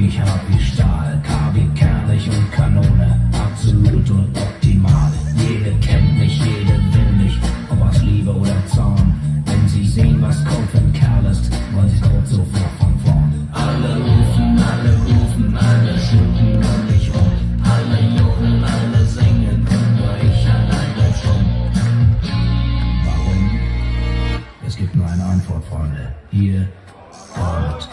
ich hart wie Stahl, K wie kernig und Kanone, absolut und optimal. Jede kennt mich, jede will mich, ob aus Liebe oder Zorn. Wenn sie sehen, was kommt, wenn ein Kerl ist, wollen sie kurz sofort von vorn. Alle rufen, alle schütten um mich rum. Alle jodeln, alle singen, nur ich allein bleib stumm. Warum? Es gibt nur eine Antwort, Freunde. Hier kommt